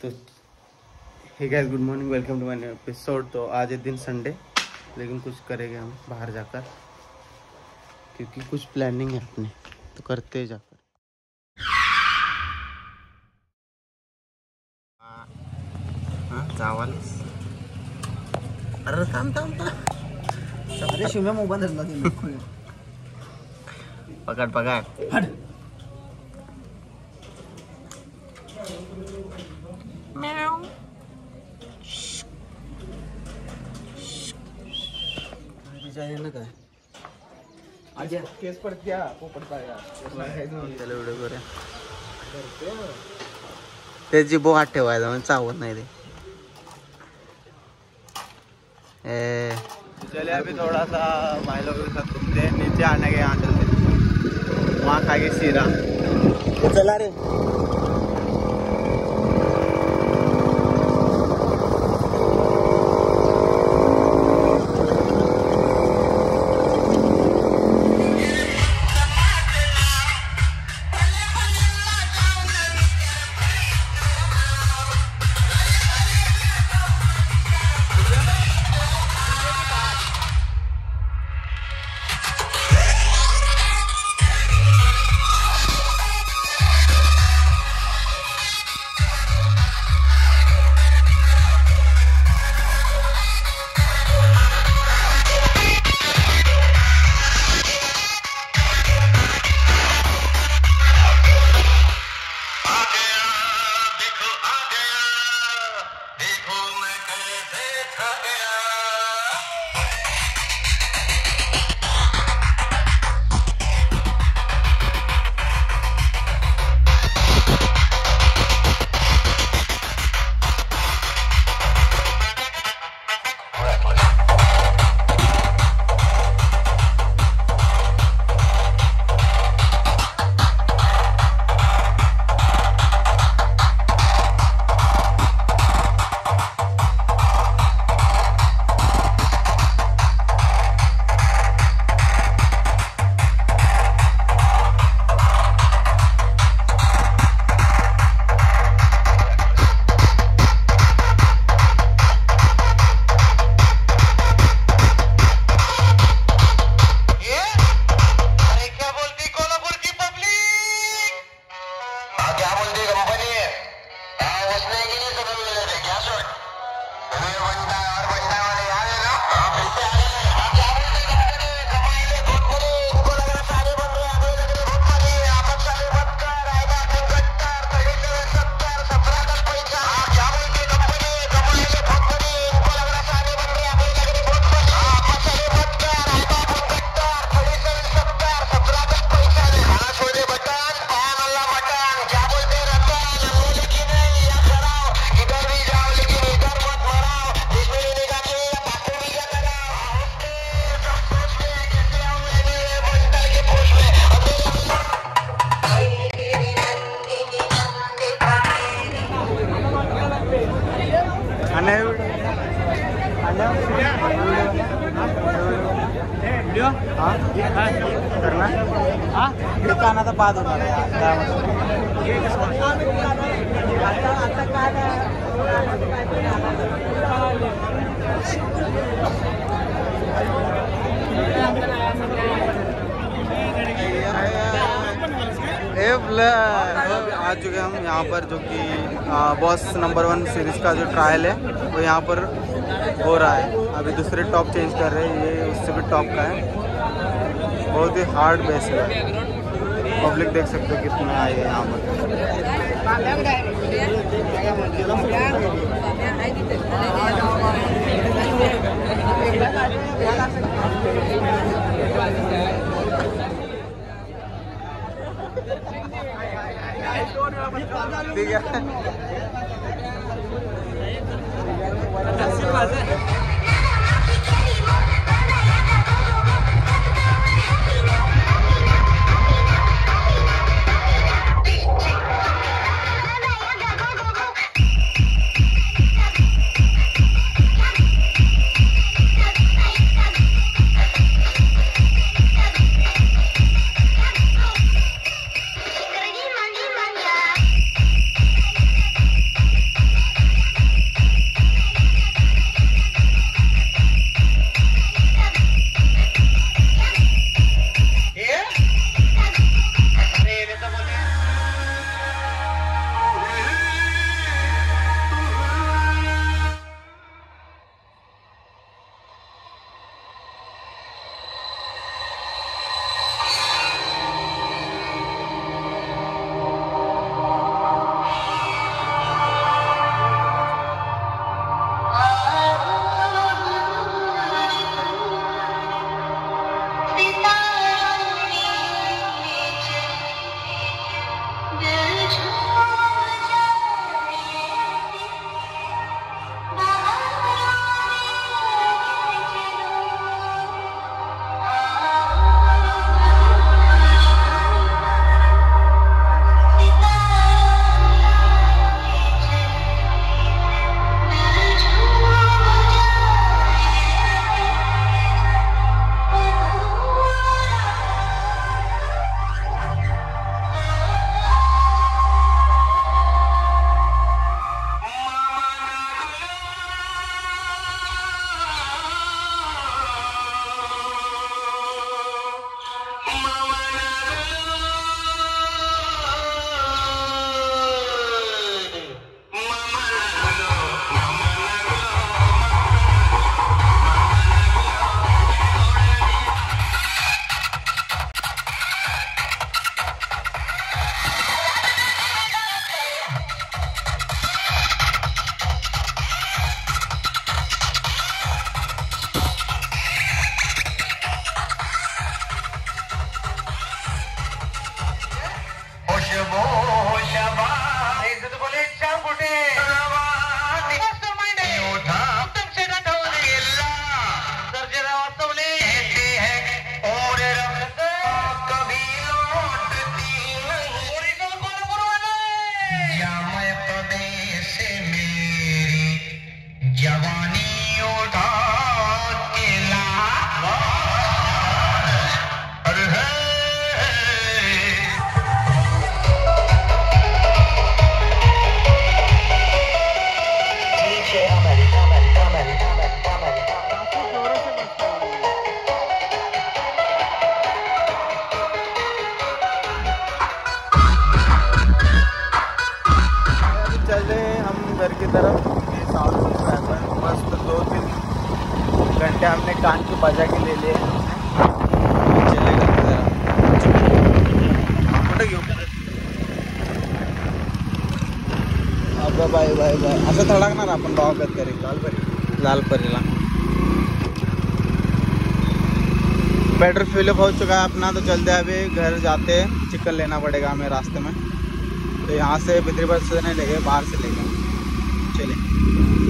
तो hey guys, good morning, welcome to my new episode. तो आज है दिन संडे, लेकिन कुछ करेंगे हम बाहर जाकर, क्योंकि कुछ प्लानिंग है अपनी, तो करते हैं जाकर। हाँ चावल, अरे थांब अरे शिव्या मोबाईल धरला पकड़ हट। ना काय आज केस पडत क्या वो पडता त्याला व्हिडिओ करूया, त्याची बो हात ठेवायचा म्हणजे चावत नाही ते। चले अभी थोड़ा सा भाई लोगों के साथ घूमते हैं, नीचे आने के यहाँ चलते, वहाँ खाएंगे सीरा। चला रे करना कानाचा बाद होणार आ चुके हम यहाँ पर, जो कि बॉस नंबर 1 सीरीज का जो ट्रायल है वो यहाँ पर हो रहा है। अभी दूसरे टॉप चेंज कर रहे हैं, ये उससे भी टॉप का है। बहुत ही हार्ड बेस है, पब्लिक देख सकते हो कितना आई है यहाँ पर। ठीक है, हम घर की तरफ। साउथ में रहता है मस्त 2-3 घंटे हमने कान की बजा के ले लिए। चले गए अब बाय बाय बाय असं थडकणार आपण भावागत करी लालपरीला। पेट्रोल फिलअप हो चुका है अपना, तो चलते हैं अभी घर जाते हैं। चिकन लेना पड़ेगा हमें रास्ते में, तो यहाँ से पितरी बस से नहीं लेंगे, बाहर से लेंगे। चलिए।